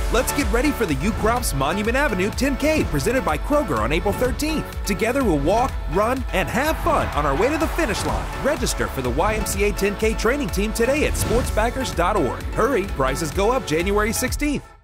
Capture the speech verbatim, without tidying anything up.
Let's get ready for the U Crops Monument Avenue ten K presented by Kroger on April thirteenth. Together we'll walk, run, and have fun on our way to the finish line. Register for the Y M C A ten K training team today at sports backers dot org. Hurry, prices go up January sixteenth.